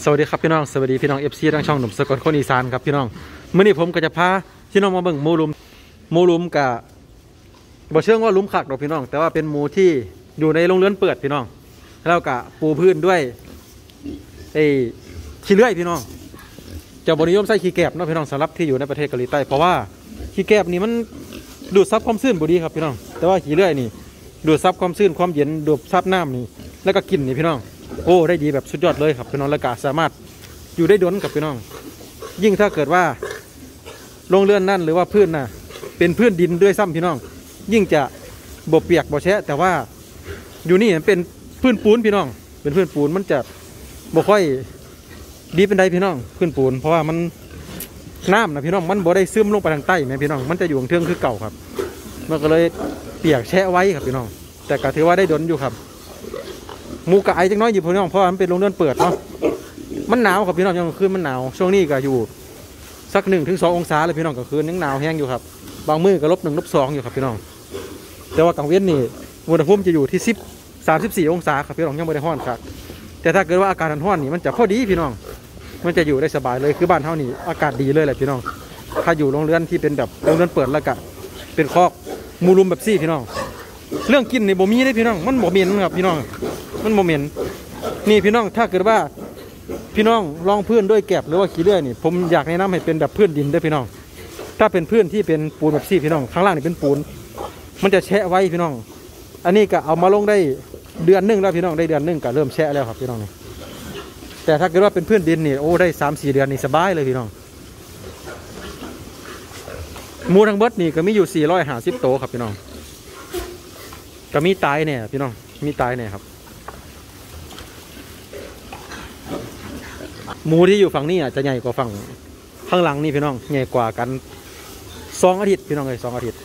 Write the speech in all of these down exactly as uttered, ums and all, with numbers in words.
สวัสดีครับพี่น้องสวัสดีพี่น้องเอฟซีทางช่องหนุ่มสกลคนอีสานครับพี่น้องเมื่อนี้ผมก็จะพาพี่น้องมาเบิ่งหมูลุมหมูลุมกับบ่เชื่อว่าลุมขักดอกพี่น้องแต่ว่าเป็นหมูที่อยู่ในโรงเรือนเปิดพี่น้องแล้วก็ปูพื้นด้วยไอ้ขี้เลื่อยพี่น้องเจ้าบริยมใส่ขี้แกบเนาะพี่น้องสำหรับที่อยู่ในประเทศเกาหลีใต้เพราะว่าขี้แกบนี่มันดูดซับความชื้นบ่ดีครับพี่น้องแต่ว่าขี้เลื่อยนี่ดูดซับความชื้นความเย็นดูดซับน้ำนี่แล้วก็กลิ่นนี่พี่น้องโอ้ได้ดีแบบสุดยอดเลยครับพี่น้องและกาสามารถอยู่ได้ดนกับพี่น้องยิ่งถ้าเกิดว่าโรงเรือนนั่นหรือว่าพื้นน่ะเป็นพื้นดินด้วยซ้ำพี่น้องยิ่งจะบ่เปียกบ่แฉะแต่ว่าอยู่นี่เป็นพื้นปูนพี่น้องเป็นพื้นปูนมันจะบ่ค่อยดีเป็นใดพี่น้องพื้นปูนเพราะว่ามันน้ำนะพี่น้องมันบ่ได้ซึมลงไปทางใต้แม่พี่น้องมันจะอยู่เทิงคือเก่าครับมันก็เลยเปียกแฉะไว้ครับพี่น้องแต่ก็ถือว่าได้ดนอยู่ครับหมูกะไอจังน้อยอยู่พี่น้องเพราะมันเป็นโรงเรือนเปิดเนาะมันหนาวครับพี่น้องยังคืนมันหนาวช่วงนี้ก็อยู่สักหนึ่งถึงสององศาเลยพี่น้องก็คืนยังหนาวแห้งอยู่ครับบางมื้อก็ลบหนึ่งลบสองอยู่ครับพี่น้องแต่ว่ากลางเว้นนี่อุณหภูมิจะอยู่ที่สิบสามสิบสี่องศาครับพี่น้องยังไม่ได้ร้อนครับแต่ถ้าเกิดว่าอากาศร้อนนี่มันจะพอดีพี่น้องมันจะอยู่ได้สบายเลยคือบ้านเท่านี้อากาศดีเลยแหละพี่น้องถ้าอยู่โรงเรือนที่เป็นแบบโรงเรือนเปิดแล้วก็เป็นคอกมูลุมแบบซี่พี่น้องเรื่องกินนี่บ่มีเลยพี่น้องมันบ่เหม็นครับพี่น้องมันโมเมนต์นี่พี่น้องถ้าเกิดว่าพี่น้องลองพื้นด้วยแกบหรือว่าขี้เลื่อยนี่ผมอยากแนะนำให้เป็นแบบพื้นดินด้วยพี่น้องถ้าเป็นพื้นที่เป็นปูนแบบซี่พี่น้องข้างล่างนี่เป็นปูนมันจะแช่ไว้พี่น้องอันนี้ก็เอามาลงได้เดือนนึงแล้วพี่น้องได้เดือนนึงก็เริ่มแช่แล้วครับพี่น้องนี่แต่ถ้าเกิดว่าเป็นพื้นดินนี่โอ้ได้สามสี่เดือนนี่สบายเลยพี่น้องหมูทั้งเบิดนี่ก็มีอยู่สี่ร้อยห้าสิบโตครับพี่น้องก็มีตายเนี่ยพี่น้องมีตายเนี่ยครับหมูที่อยู่ฝั่งนี้อ่ะจะใหญ่กว่าฝั่งข้างหลังนี่พี่น้องใหญ่กว่ากันสองอาทิตย์พี่น้องเลยสองอาทิตย์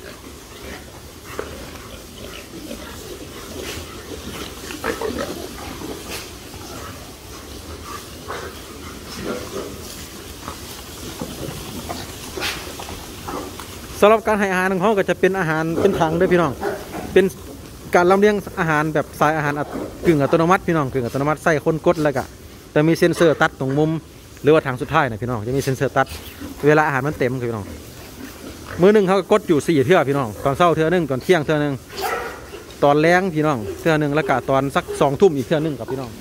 สำหรับการให้อาหารของเขาก็จะเป็นอาหารเป็นถังด้วยพี่น้องเป็นการลำเลียงอาหารแบบสายอาหารกึ่งอัตโนมัติพี่น้องกึ่งอัตโนมัติใส่คนกดแล้วก็จะมีเซ็นเซอร์ตัดตรงมุมหรือว่าทางสุดท้ายนะพี่น้องจะมีเซ็นเซอร์ตัดเวลาอาหารมันเต็มคือพี่น้องมื้อนึงเขาก็กดอยู่สี่เทื่อพี่น้องตอนเช้าเทื่อนึงตอนเที่ยงเทื่อนึงตอนแรงพี่น้องเทื่อนึงแล้วก็ตอนสักสองทุ่มอีกเทื่อนึงกับพี่น้อง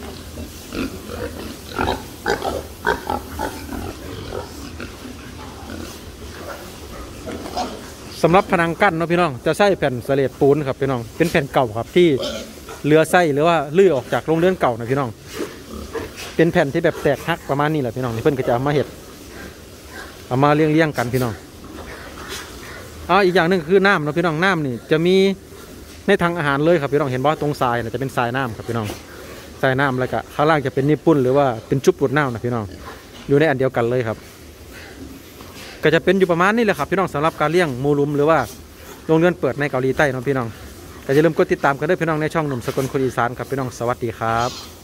สำหรับผนังกั้นเนาะพี่น้องจะใช้แผ่นสเลดปูนครับพี่น้องเป็นแผ่นเก่าครับที่เลือไส้หรือว่าลื้อออกจากโรงเรือนเก่านะพี่น้องเป็นแผ่นที่แบบแตกหักประมาณนี้แหละพี่น้องเพื่อนก็จะเอามาเห็ดเอามาเลี้ยงเลี้ยงกันพี่น้องอ๋ออีกอย่างหนึ่งคือน้ำเนาะพี่น้องน้ำนี่จะมีในทางอาหารเลยครับพี่น้องเห็นบ่ตรงทรายเนี่ยจะเป็นทรายน้ำครับพี่น้องทรายน้ำแล้วก็ข้างล่างจะเป็นนิปปุ้นหรือว่าเป็นจุบปุดน้ำนะพี่น้องอยู่ในอันเดียวกันเลยครับก็จะเป็นอยู่ประมาณนี้แหละครับพี่น้องสำหรับการเลี้ยงหมูลุมหรือว่าโรงเรือนเปิดในเกาหลีใต้นะพี่น้องก็อย่าลืมกดติดตามกันด้วยพี่น้องในช่องหนุ่มสกลคนอีสานครับพี่น้องสวัสดีครับ